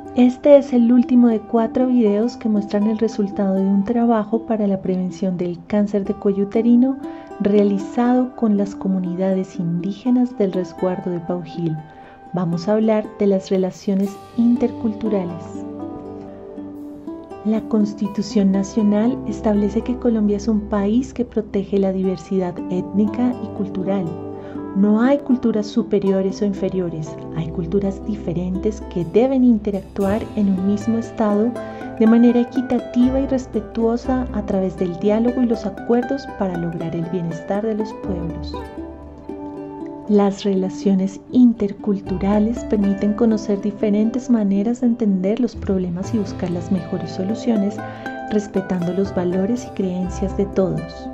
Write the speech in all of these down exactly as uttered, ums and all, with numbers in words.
Este es el último de cuatro videos que muestran el resultado de un trabajo para la prevención del cáncer de cuello uterino realizado con las comunidades indígenas del resguardo de Paujil. Vamos a hablar de las relaciones interculturales. La Constitución Nacional establece que Colombia es un país que protege la diversidad étnica y cultural. No hay culturas superiores o inferiores, hay culturas diferentes que deben interactuar en un mismo estado de manera equitativa y respetuosa a través del diálogo y los acuerdos para lograr el bienestar de los pueblos. Las relaciones interculturales permiten conocer diferentes maneras de entender los problemas y buscar las mejores soluciones, respetando los valores y creencias de todos.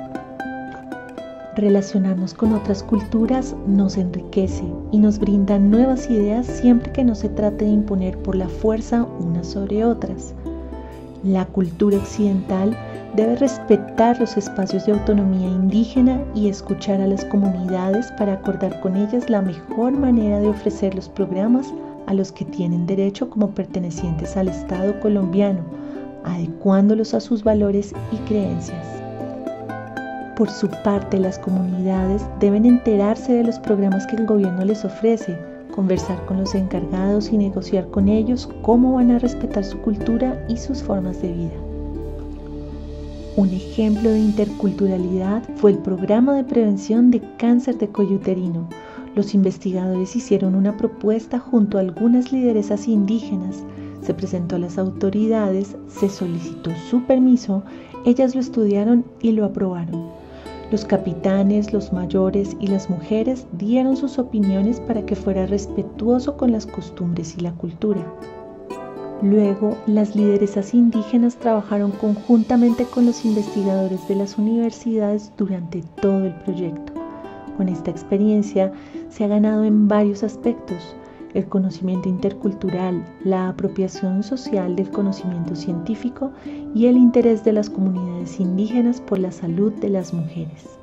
Relacionarnos con otras culturas nos enriquece y nos brinda nuevas ideas siempre que no se trate de imponer por la fuerza unas sobre otras. La cultura occidental debe respetar los espacios de autonomía indígena y escuchar a las comunidades para acordar con ellas la mejor manera de ofrecer los programas a los que tienen derecho como pertenecientes al Estado colombiano, adecuándolos a sus valores y creencias. Por su parte, las comunidades deben enterarse de los programas que el gobierno les ofrece, conversar con los encargados y negociar con ellos cómo van a respetar su cultura y sus formas de vida. Un ejemplo de interculturalidad fue el programa de prevención de cáncer de cuello uterino. Los investigadores hicieron una propuesta junto a algunas lideresas indígenas, se presentó a las autoridades, se solicitó su permiso, ellas lo estudiaron y lo aprobaron. Los capitanes, los mayores y las mujeres dieron sus opiniones para que fuera respetuoso con las costumbres y la cultura. Luego, las lideresas indígenas trabajaron conjuntamente con los investigadores de las universidades durante todo el proyecto. Con esta experiencia se ha ganado en varios aspectos: el conocimiento intercultural, la apropiación social del conocimiento científico y el interés de las comunidades indígenas por la salud de las mujeres.